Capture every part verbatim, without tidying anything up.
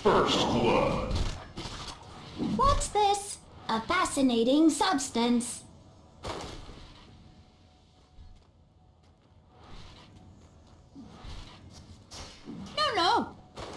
First blood. What's this? A fascinating substance. No, no.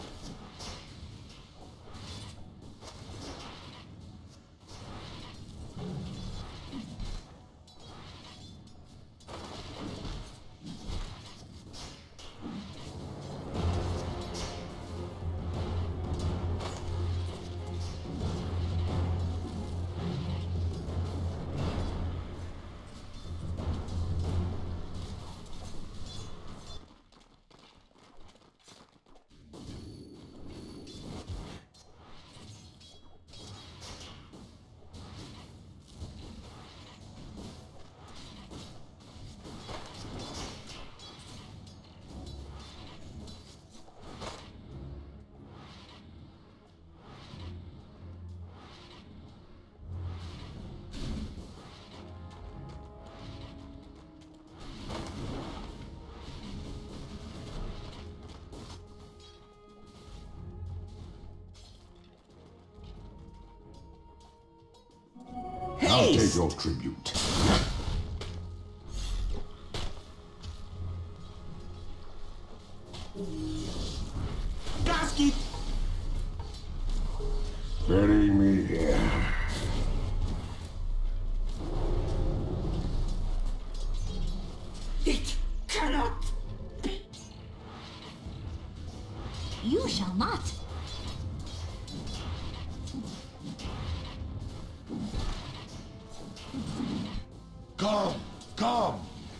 I'll take your tribute. Gasket! Bury me here. It cannot be. You shall not. Come, come.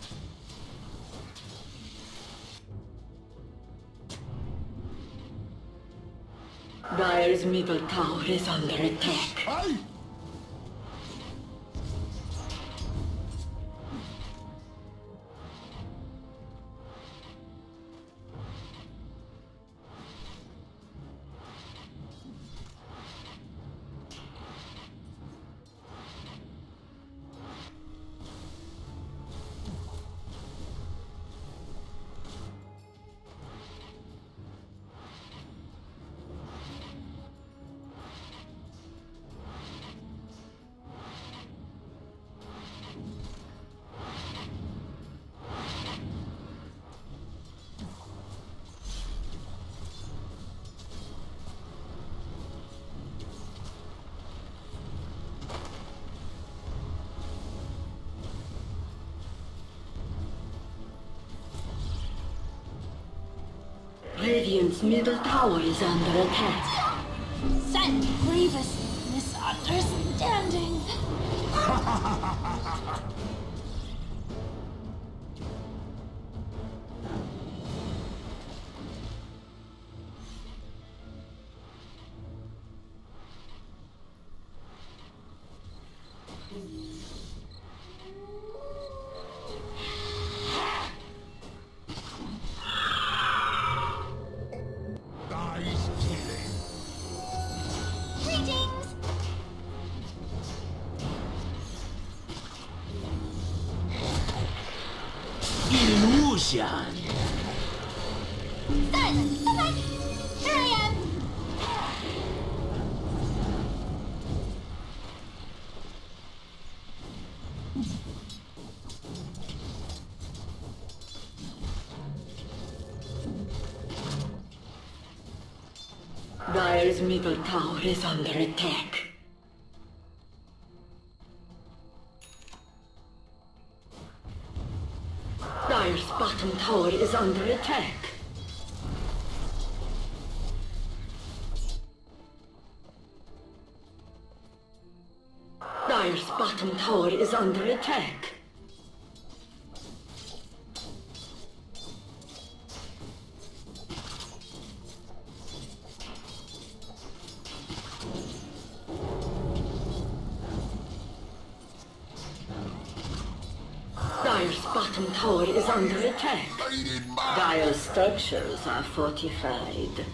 Dire's middle tower is under attack. Aye. Radiant's middle tower is under attack. Send grievous misunderstanding. Greetings. Illusion! Silence. Bye-bye. Here I am. Dire's middle tower is under attack. Dire's bottom tower is under attack. Dire's bottom tower is under attack. Dire's bottom tower is under attack. Dire's structures are fortified.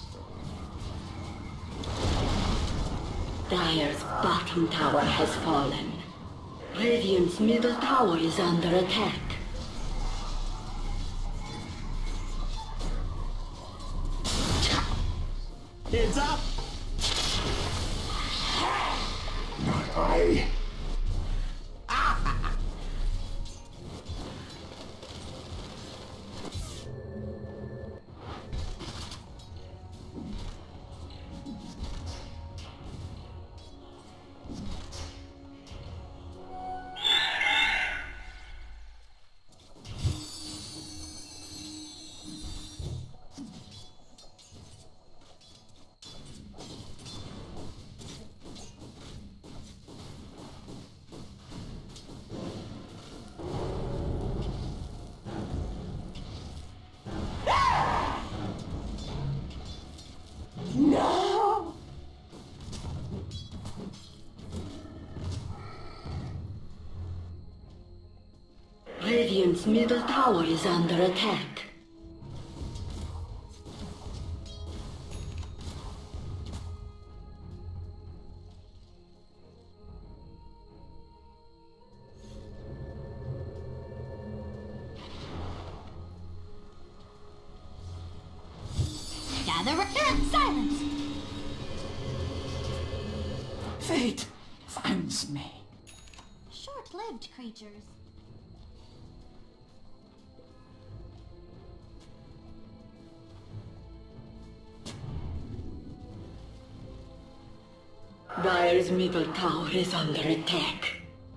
Dire's bottom tower has fallen. Radiant's middle tower is under attack. Heads up! Not I. Radiant's middle tower is under attack. Gather in silence. Fate finds me. Short-lived creatures. Dire's middle tower is under attack.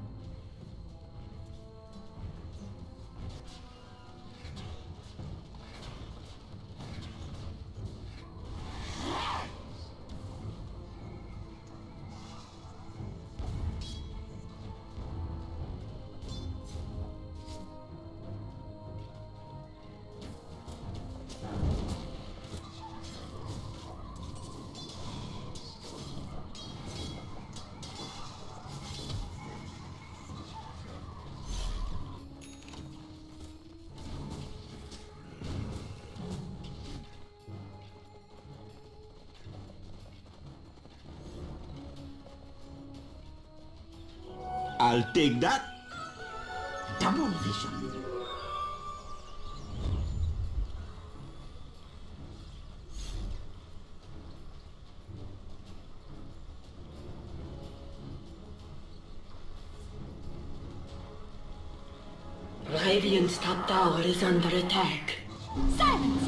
I'll take that. Double vision. Radiant's top tower is under attack. Silence.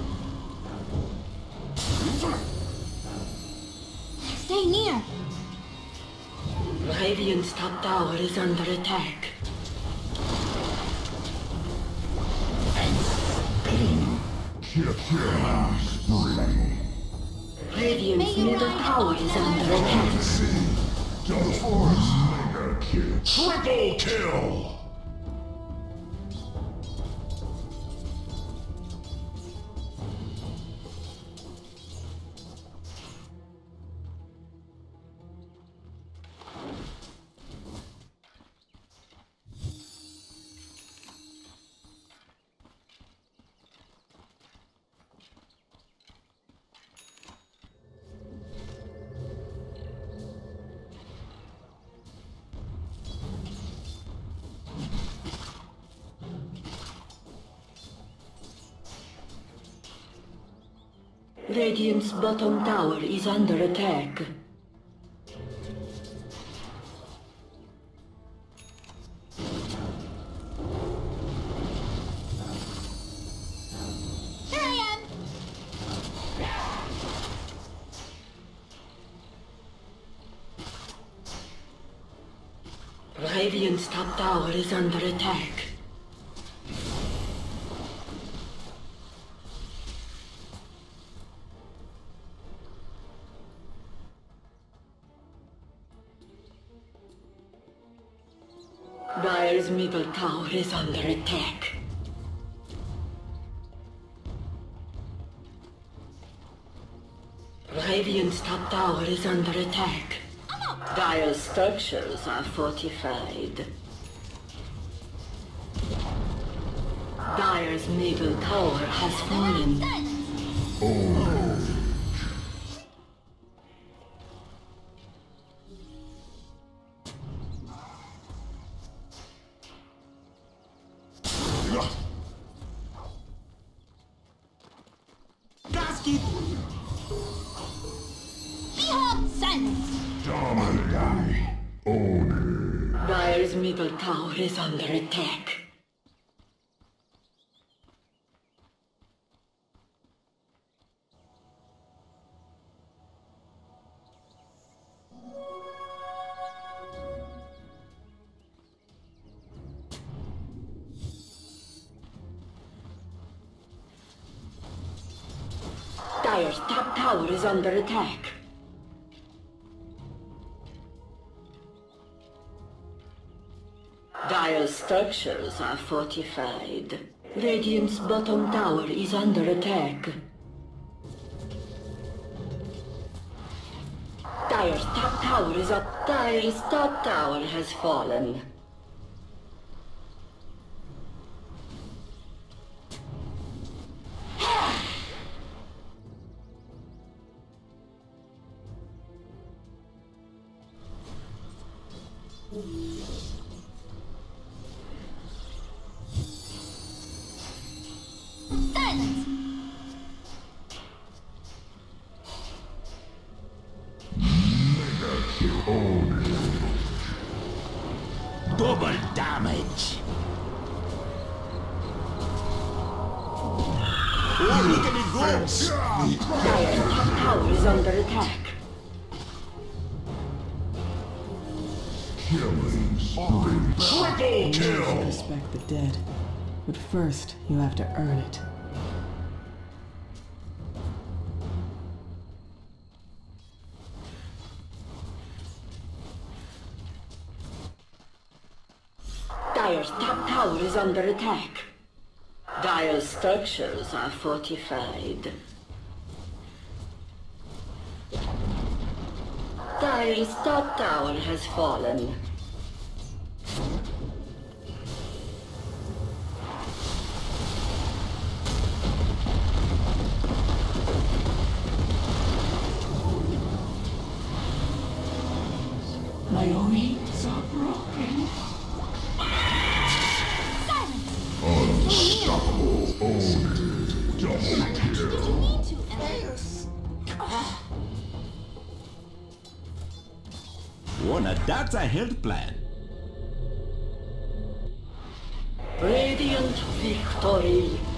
Stay near. Radiant's top tower is under attack. Killing spree. Radiant's middle tower is under attack. See. Double force. Mega kill. Triple kill. Radiant's bottom tower is under attack. Here I am. Radiant's top tower is under attack. Dire's middle tower is under attack. Radiant's top tower is under attack. Dire's structures are fortified. Dire's middle tower has fallen. Silence. Gasket! middle tower is under attack. Dire's top tower is under attack. Dire's structures are fortified. Radiant's bottom tower is under attack. Dire's top tower is up. Dire's top tower has fallen. Silence! Mega kill. Double damage. Oh, look at it go! Dire's top tower is under attack. Killing spree. Triple kill. Respect the dead. But first, you have to earn it. Dire's top tower is under attack. Dire's structures are fortified. Dire's top tower has fallen. My wings are broken. Silence! Unstoppable. Own. Double Did kill. you need to, Emily? Oh, now that's a health plan. Radiant victory.